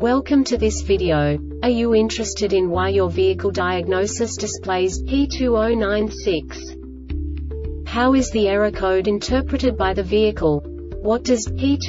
Welcome to this video. Are you interested in why your vehicle diagnosis displays P2096? How is the error code interpreted by the vehicle? What does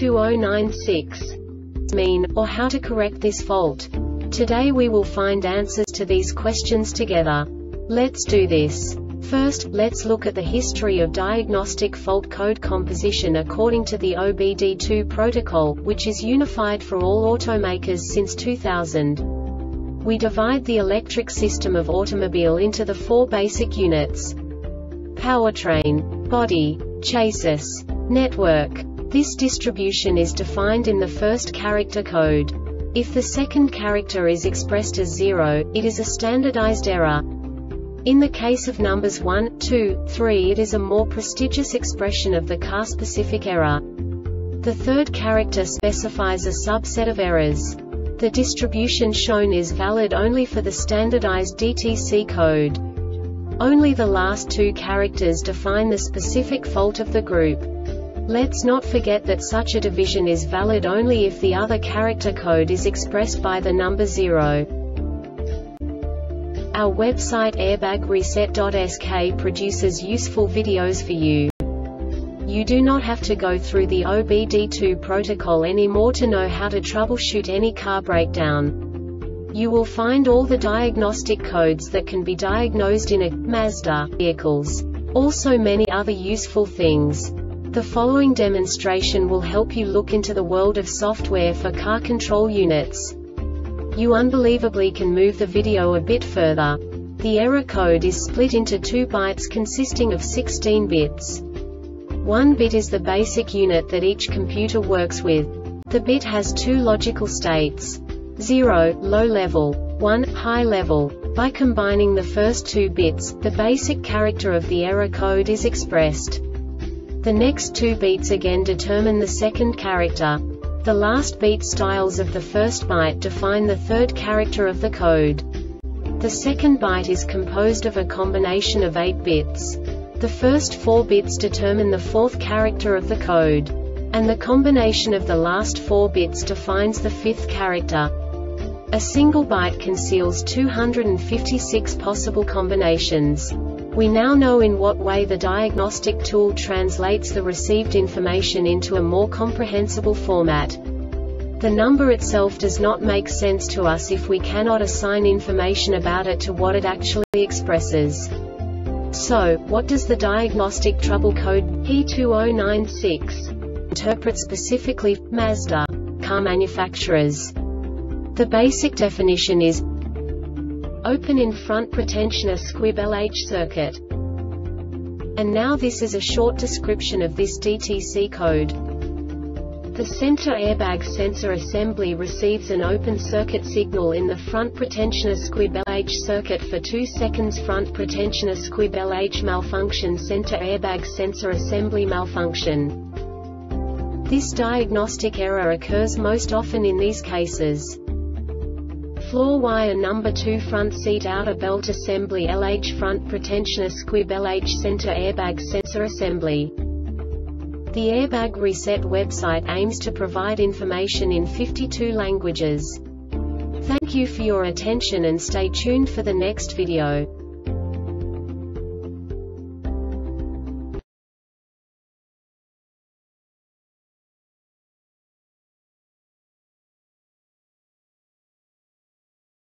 P2096 mean, or how to correct this fault? Today we will find answers to these questions together. Let's do this. First, let's look at the history of diagnostic fault code composition according to the OBD2 protocol, which is unified for all automakers since 2000. We divide the electric system of automobile into the four basic units: powertrain, body, chassis, network. This distribution is defined in the first character code. If the second character is expressed as 0, it is a standardized error. In the case of numbers 1, 2, 3, it is a more prestigious expression of the car-specific error. The third character specifies a subset of errors. The distribution shown is valid only for the standardized DTC code. Only the last two characters define the specific fault of the group. Let's not forget that such a division is valid only if the other character code is expressed by the number 0. Our website airbagreset.sk produces useful videos for you. You do not have to go through the OBD2 protocol anymore to know how to troubleshoot any car breakdown. You will find all the diagnostic codes that can be diagnosed in a Mazda vehicles. Also many other useful things. The following demonstration will help you look into the world of software for car control units. You unbelievably can move the video a bit further. The error code is split into 2 bytes consisting of 16 bits. 1 bit is the basic unit that each computer works with. The bit has 2 logical states: 0, low level, 1, high level. By combining the first 2 bits, the basic character of the error code is expressed. The next 2 beats again determine the second character. The last beat styles of the first byte define the third character of the code. The second byte is composed of a combination of 8 bits. The first 4 bits determine the fourth character of the code. And the combination of the last 4 bits defines the fifth character. A single byte conceals 256 possible combinations. We now know in what way the diagnostic tool translates the received information into a more comprehensible format. The number itself does not make sense to us if we cannot assign information about it to what it actually expresses. So, what does the diagnostic trouble code P2096 interpret specifically for Mazda car manufacturers? The basic definition is open in front pretensioner squib LH circuit. And now this is a short description of this DTC code. The center airbag sensor assembly receives an open circuit signal in the front pretensioner squib LH circuit for 2 seconds. Front pretensioner squib LH malfunction, center airbag sensor assembly malfunction. This diagnostic error occurs most often in these cases: floor wire number 2, front seat outer belt assembly LH, front pretensioner squib LH, center airbag sensor assembly. The Airbag Reset website aims to provide information in 52 languages. Thank you for your attention and stay tuned for the next video.